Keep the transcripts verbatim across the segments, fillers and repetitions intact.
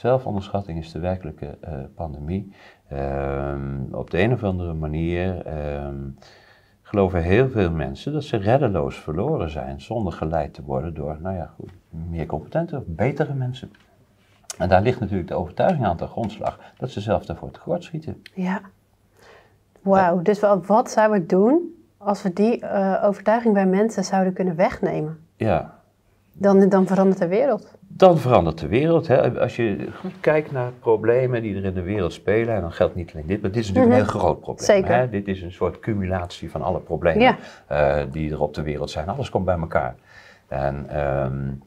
zelfonderschatting is de werkelijke uh, pandemie. Um, op de een of andere manier um, geloven heel veel mensen dat ze reddeloos verloren zijn zonder geleid te worden door, nou ja, goed, meer competente of betere mensen. En daar ligt natuurlijk de overtuiging aan ten grondslag dat ze zelf daarvoor tekort schieten. Ja. Wauw, dus wat zouden we doen als we die uh, overtuiging bij mensen zouden kunnen wegnemen? Ja. Dan, dan verandert de wereld. Dan verandert de wereld. Hè. Als je goed kijkt naar problemen die er in de wereld spelen, en dan geldt niet alleen dit, maar dit is natuurlijk mm-hmm. een heel groot probleem. Zeker. Hè. Dit is een soort cumulatie van alle problemen ja. uh, die er op de wereld zijn. Alles komt bij elkaar. En um,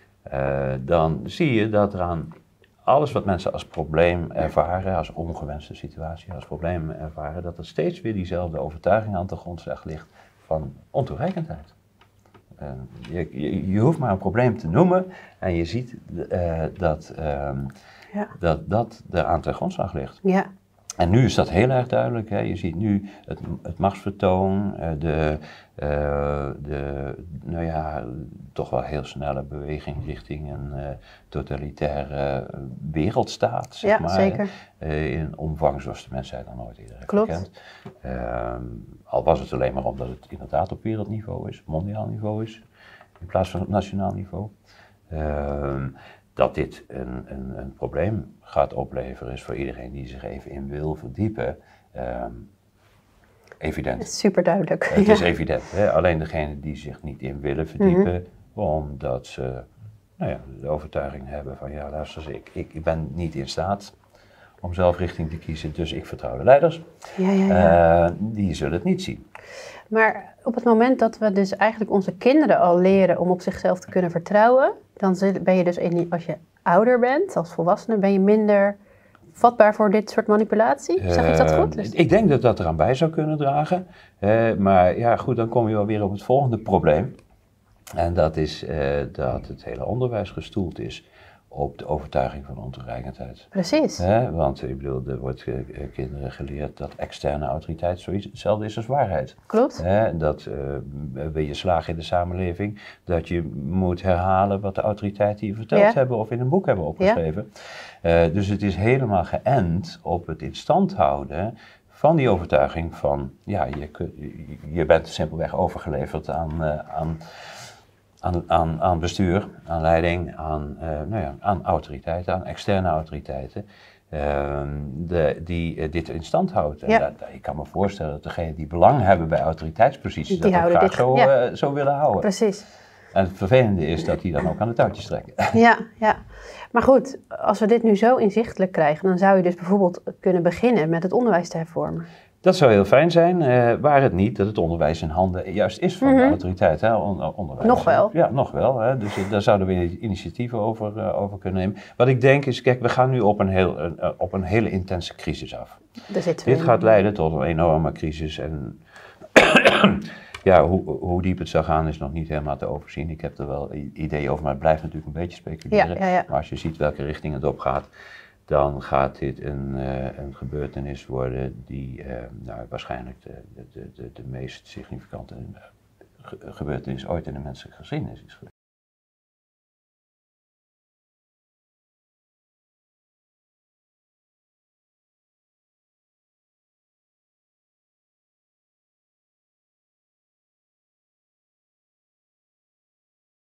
uh, dan zie je dat er aan alles wat mensen als probleem ervaren, als ongewenste situatie, als probleem ervaren, dat er steeds weer diezelfde overtuiging aan de grondslag ligt van ontoereikendheid. Uh, je, je, je hoeft maar een probleem te noemen en je ziet uh, dat, um, ja. dat dat er aan ten grondslag ligt. Ja. En nu is dat heel erg duidelijk. Hè. Je ziet nu het, het machtsvertoon, uh, de, uh, de, nou ja, toch wel heel snelle beweging richting een uh, totalitaire wereldstaat, zeg ja, maar. Zeker. Uh, in een omvang zoals de mensheid dan nooit eerder heeft Klopt. gekend. Uh, al was het alleen maar omdat het inderdaad op wereldniveau is, mondiaal niveau is, in plaats van op nationaal niveau. Uh, Dat dit een, een, een probleem gaat opleveren is voor iedereen die zich even in wil verdiepen, um, evident. Super duidelijk. Het ja. is evident. Hè? Alleen degenen die zich niet in willen verdiepen, mm-hmm. omdat ze nou ja, de overtuiging hebben van ja, luister, ik, ik, ik ben niet in staat om zelf richting te kiezen, dus ik vertrouw de leiders. Ja, ja, ja. Uh, die zullen het niet zien. Maar op het moment dat we dus eigenlijk onze kinderen al leren om op zichzelf te kunnen vertrouwen, dan ben je dus, in, als je ouder bent, als volwassene, ben je minder vatbaar voor dit soort manipulatie? Zeg ik dat goed? Uh, ik denk dat dat eraan bij zou kunnen dragen. Uh, maar ja, goed, dan kom je wel weer op het volgende probleem. En dat is uh, dat het hele onderwijs gestoeld is op de overtuiging van ontoereikendheid. Precies. He, want ik bedoel, er wordt uh, kinderen geleerd dat externe autoriteit zoiets hetzelfde is als waarheid. Klopt. He, dat uh, wil je slagen in de samenleving, dat je moet herhalen wat de autoriteiten je verteld ja. hebben of in een boek hebben opgeschreven. Ja. Uh, dus het is helemaal geënt op het in stand houden van die overtuiging van, ja, je, je bent simpelweg overgeleverd aan, uh, aan Aan, aan, aan bestuur, aan leiding, aan, uh, nou ja, aan autoriteiten, aan externe autoriteiten, uh, de, die uh, dit in stand houdt. En ja. dat, ik kan me voorstellen dat degenen die belang hebben bij autoriteitsposities die dat ook graag dit, zo, ja. uh, zo willen houden. Precies. En het vervelende is dat die dan ook aan de touwtjes trekken. Ja, ja. Maar goed, als we dit nu zo inzichtelijk krijgen, dan zou je dus bijvoorbeeld kunnen beginnen met het onderwijs te hervormen. Dat zou heel fijn zijn, uh, waar het niet dat het onderwijs in handen juist is van mm-hmm. de autoriteit. Hè? On- onderwijs. Nog wel. Ja, nog wel. Hè? Dus uh, daar zouden we initiatieven over, uh, over kunnen nemen. Wat ik denk is, kijk, we gaan nu op een, heel, uh, op een hele intense crisis af. Dit gaat leiden tot een enorme crisis. En ja, hoe, hoe diep het zou gaan is nog niet helemaal te overzien. Ik heb er wel ideeën over, maar het blijft natuurlijk een beetje speculeren. Ja, ja, ja. Maar als je ziet welke richting het op gaat, dan gaat dit een, uh, een gebeurtenis worden die uh, nou, waarschijnlijk de, de, de, de meest significante ge- gebeurtenis ooit in de menselijke geschiedenis is geweest.